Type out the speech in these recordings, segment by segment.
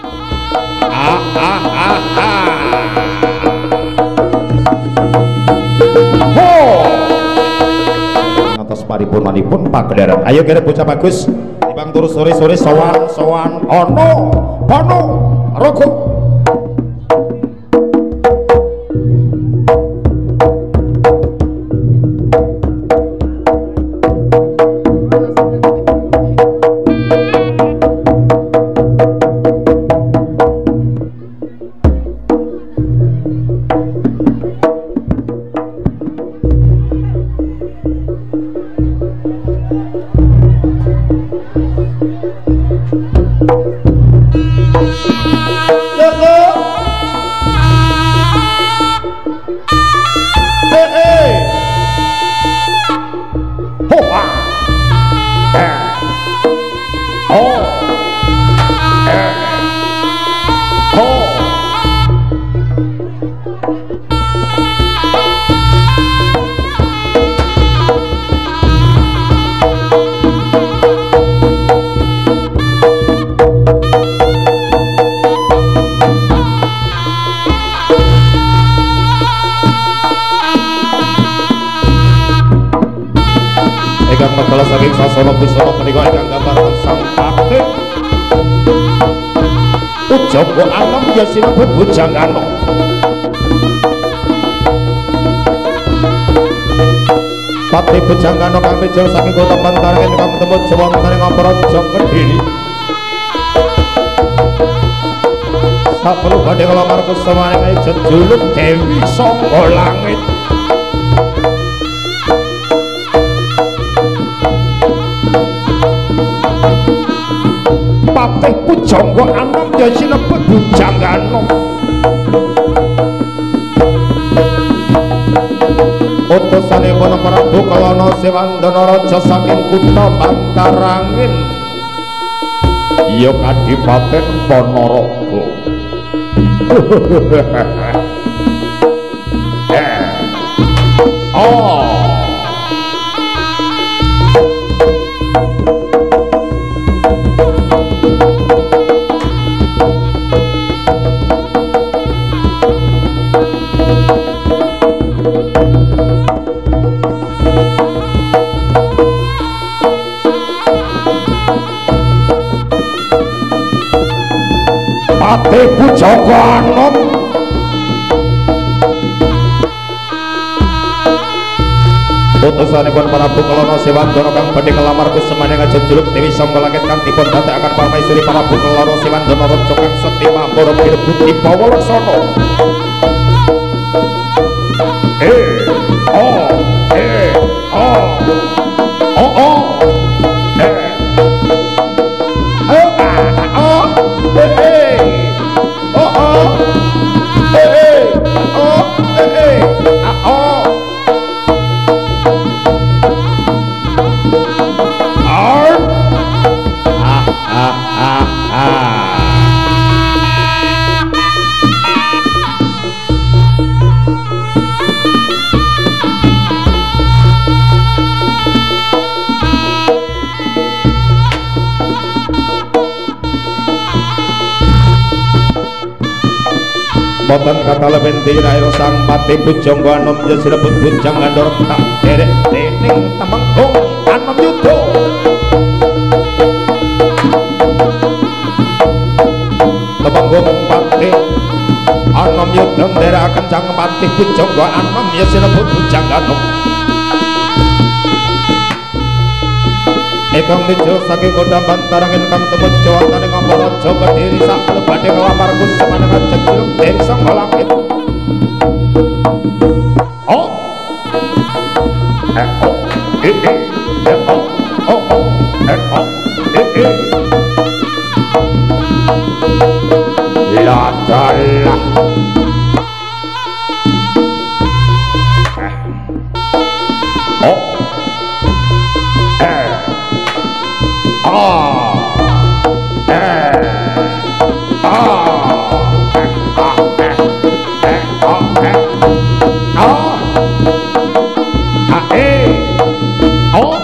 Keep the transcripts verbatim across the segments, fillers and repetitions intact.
Ah ah ah ah. Ho. Atas paripurnanipun pagelaran. Ayo kira bocah bagus. Timbang turu sore-sore sowan sowan ono ono rokok. Sasana busana menika ingkang gambar sang pati Ujangga alam ya sinebut Bujangana. Pati Bujangana kang mijil saking kota Bantaran ingkang temu wonten ing Praja Kedhiri. Sapelu badhe nglamar kusamaning jejuluk Dewi saka langit. Patih Pujangga anom ya sinebut Bujangana. Utusanipun Prabu Kalana Sewandana Raja saking kutha Bantarangin ya Kadipaten Ponorogo. Oh Patih Pujangga anom utusanipun Prabu Kalana Sewandana kang badhe nglamar kusamaning jejuluk Dewi saka langit kang dipun dadekaken Parmaeswari Prabu Kalana Sewandana Raja kang sekti mambara Budi Pawalaksana. Eh oh eh oh oh oh eh oh ah oh eh oh oh eh oh eh ah oh ar ah ah ah ah boten kata leben diraira sang Patih Pujangga anom ya sinebut Bujangana tak derek dening Temenggung anom yudha. Temenggung Patih anom yudha nderekaken sang Patih Pujangga anom ya sinebut Bujangana. Ekang mijil saking kota Bantarangin kang temu wonten ing Praja Kedhiri sak badhe nglamar kusamaning jejuluk Dewi saka langit. Oh eh oh eh eh eh oh oh oh eh oh eh eh la dalah oh eh ah eh ah eh ah eh eh ah eh ah ah eh oh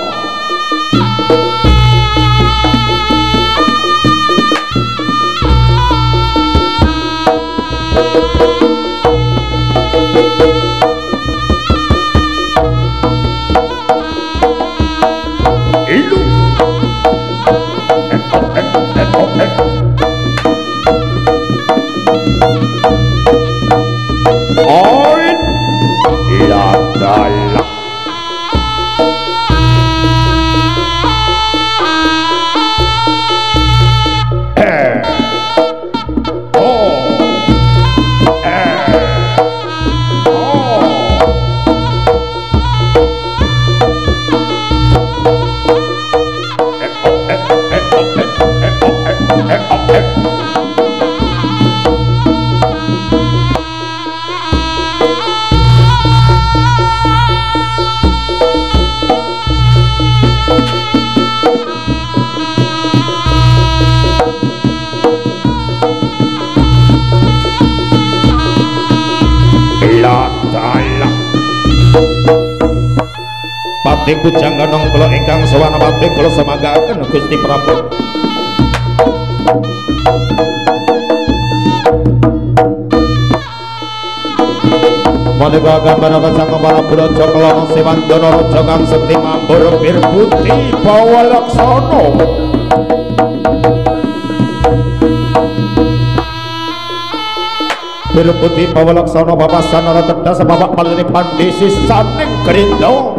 Pati Bujangganong kula ingkang sawana pati kula semanggaken Gusti Prabu. Menika gambar sang para buraja kelana Sewandana raja kang sekti mambur Birbuti Bawalaksana. Birbuti Bawalaksana papasan ora tedas bapak palene pandisi saning Grinda.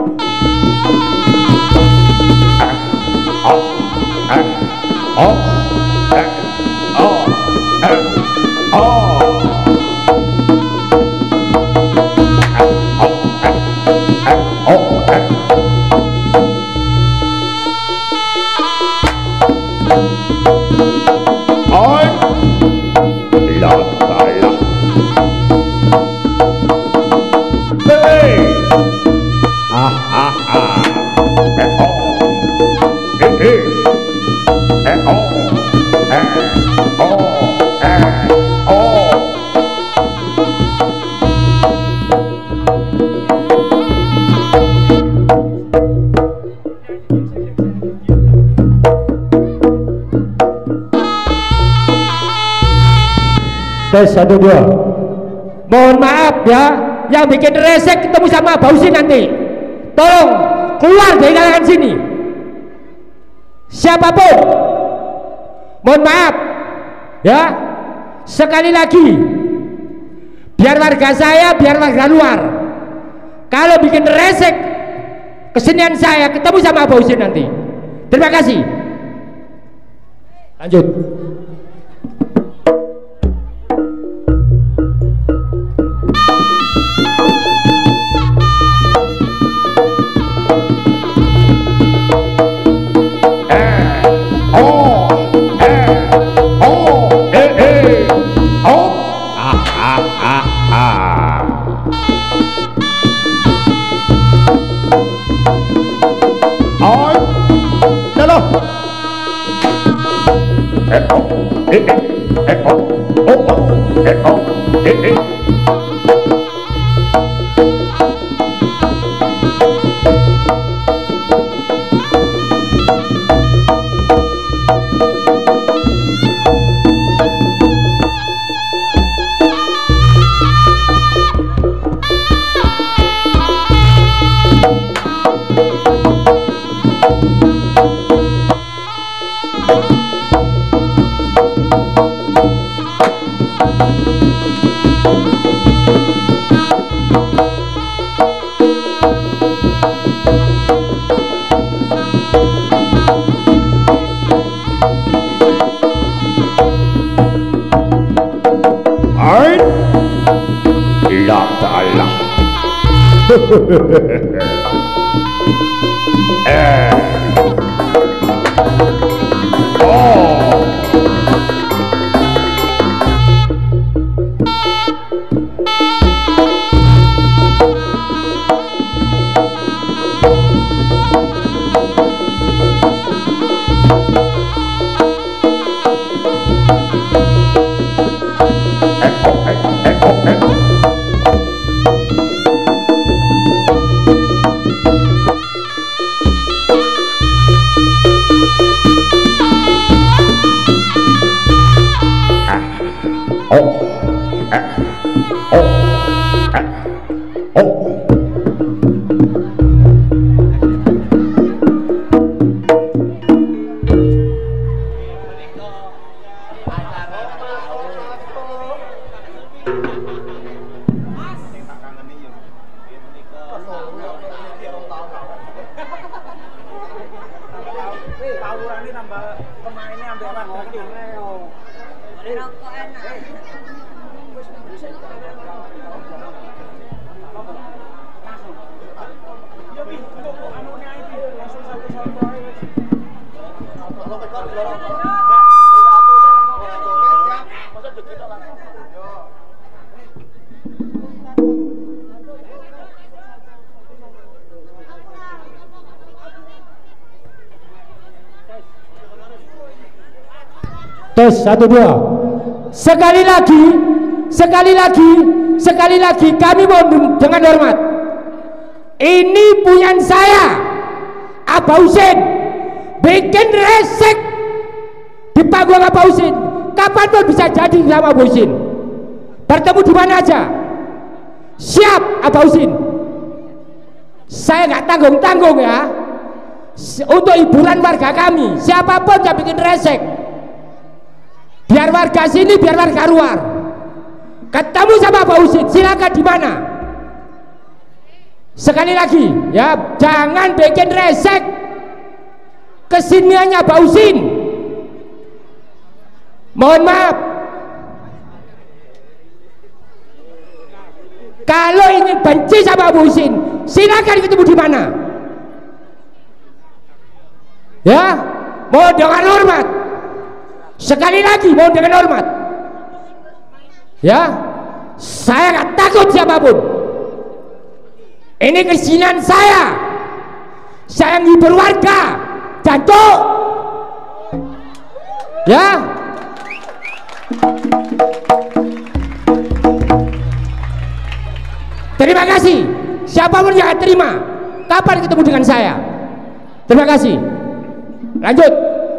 Oh, eh, oh, eh, oh, tes satu dua. Mohon maaf ya, yang bikin resek ketemu sama Bausi nanti. Tolong keluar dari kalangan sini. Siapapun, mohon maaf ya. Sekali lagi, biar warga saya, biar warga luar. Kalau bikin resek kesenian saya ketemu sama Bausi nanti. Terima kasih. Lanjut. eh. Oh. Oh, eh, oh. Tes satu dua. Sekali lagi, sekali lagi, sekali lagi kami mohon dengan hormat. Ini punya saya, Abah Husin, bikin resek di panggung Abah Husin. Kapan pun bisa jadi sama Abah Husin. Bertemu di mana aja. Siap Abah Husin. Saya nggak tanggung-tanggung ya. Untuk hiburan warga kami, siapapun yang bikin resek. Biar warga sini, biar warga luar ketemu sama Pak Husin, silakan di mana. Sekali lagi ya, jangan bikin resek kesiniannya Pak Husin. Mohon maaf, kalau ingin benci sama Pak Husin, silakan ketemu di mana. Ya, mohon dengan hormat. Sekali lagi mohon dengan hormat ya, saya nggak takut siapapun. Ini kesinian saya, saya ngibur warga Jancuk ya. Terima kasih siapapun yang terima. Kapan ketemu dengan saya? Terima kasih. Lanjut.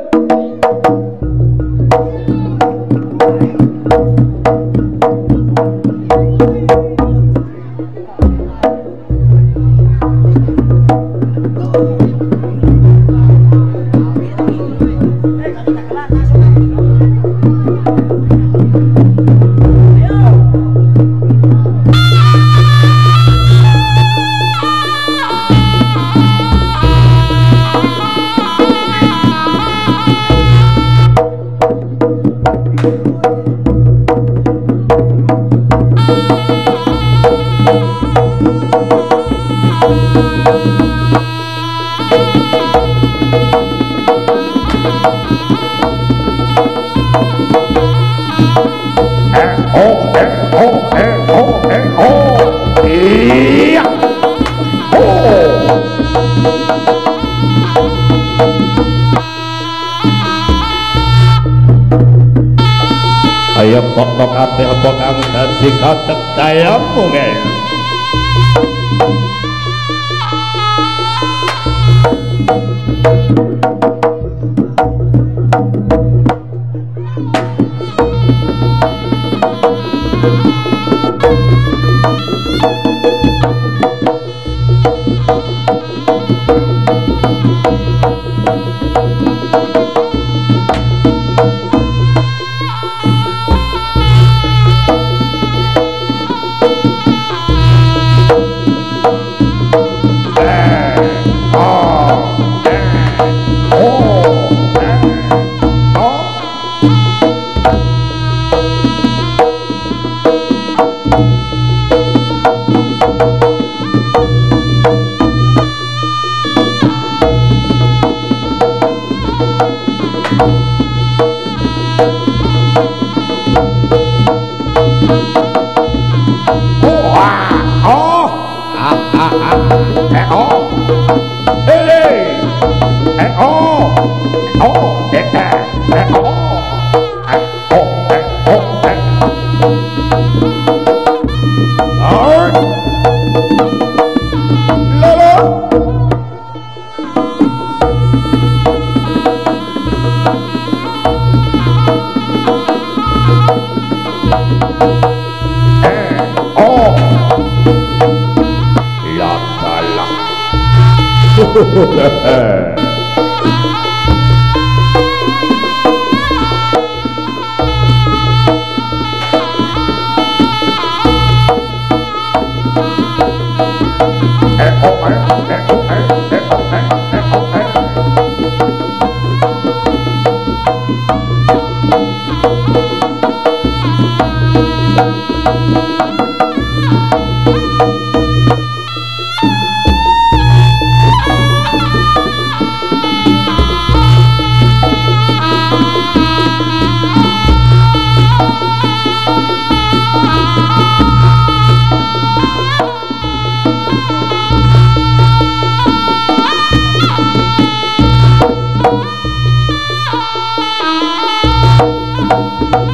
Ayo pokok ate apa kang dadi katektayamu nggih.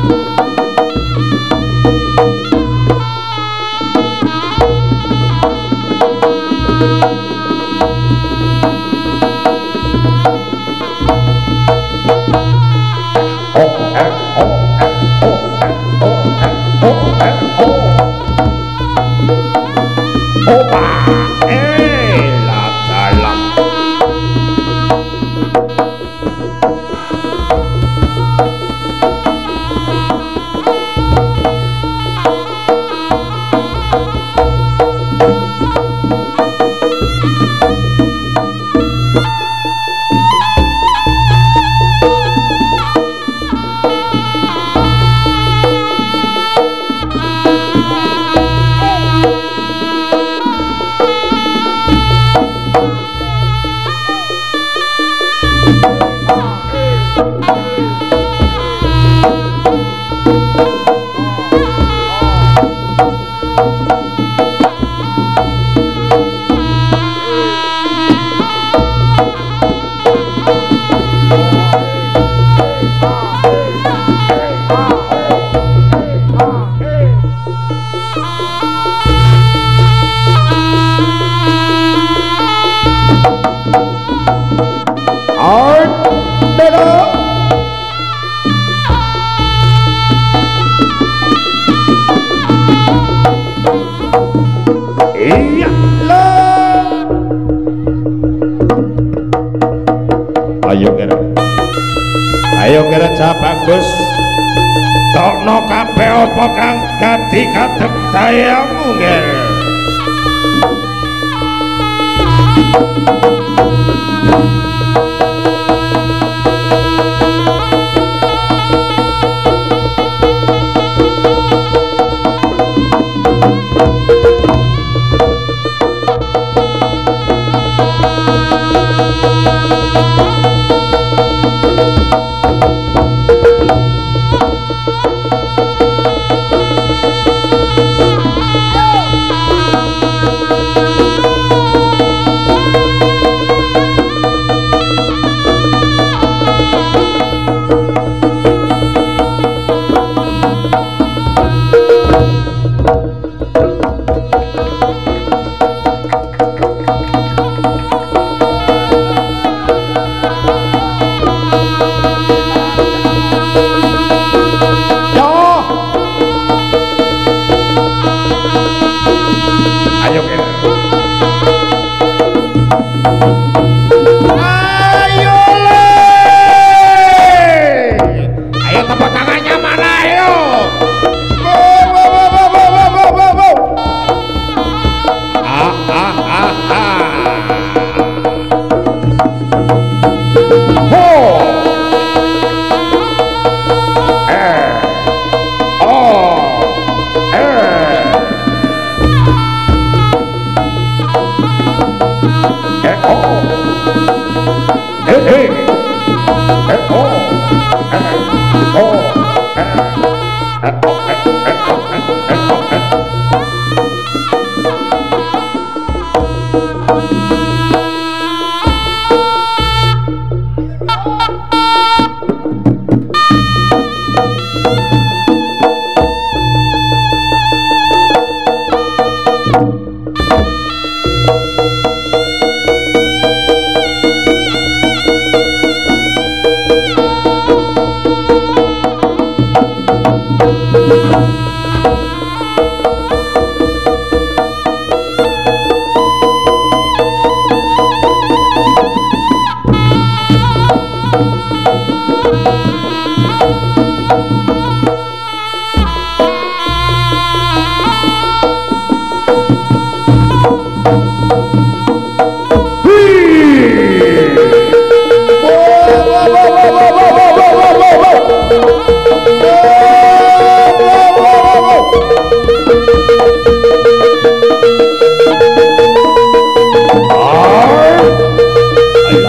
Bagus tokno kabeh apa kang dadi kadek dayamu nggih.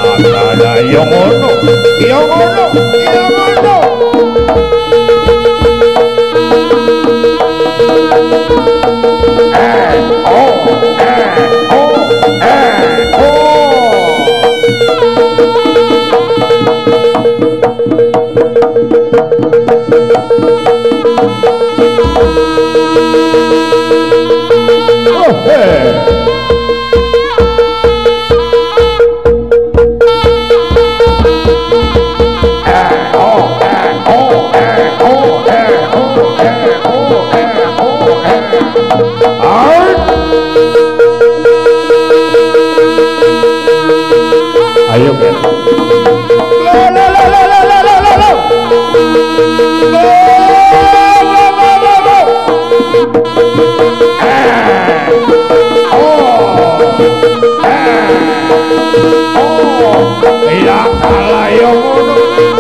Yang ngono, yang ngono, yang ngono. oh eh oh eh oh eh oh eh out. Ayo Ben. Lo lo lo lo lo lo lo lo. Go go go go go. Eh. Oh. Eh. Oh. Iya kalah yo ngono.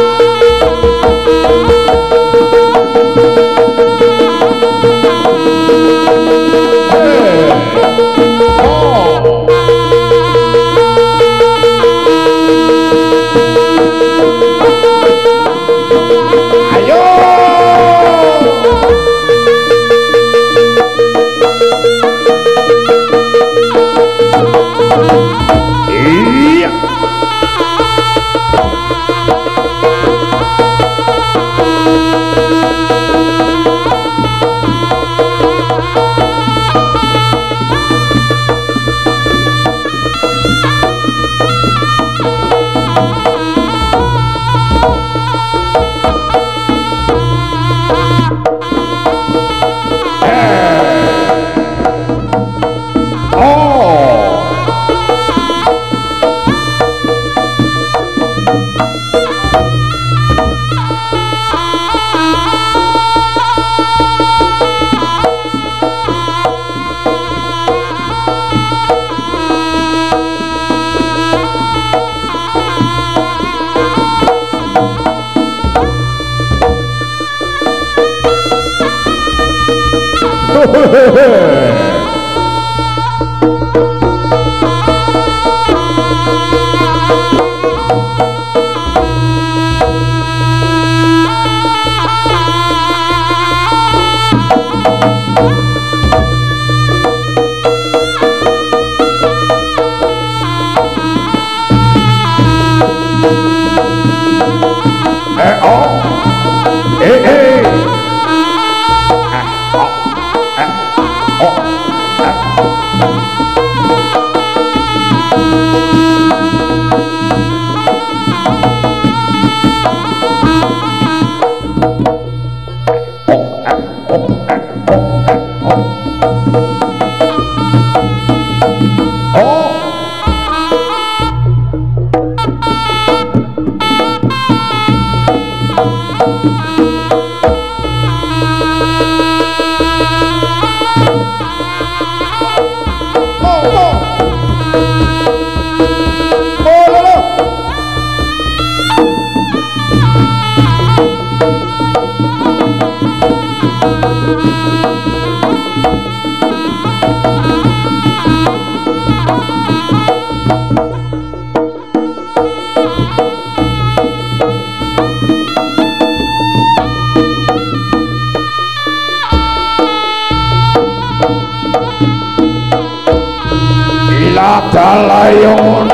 Dalayon